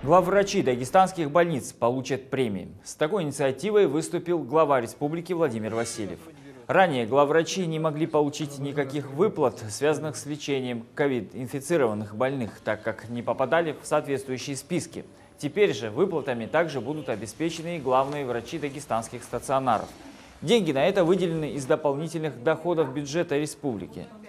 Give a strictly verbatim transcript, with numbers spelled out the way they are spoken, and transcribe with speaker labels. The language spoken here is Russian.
Speaker 1: Главврачи дагестанских больниц получат премии. С такой инициативой выступил глава республики Владимир Васильев. Ранее главврачи не могли получить никаких выплат, связанных с лечением ковид-инфицированных больных, так как не попадали в соответствующие списки. Теперь же выплатами также будут обеспечены и главные врачи дагестанских стационаров. Деньги на это выделены из дополнительных доходов бюджета республики.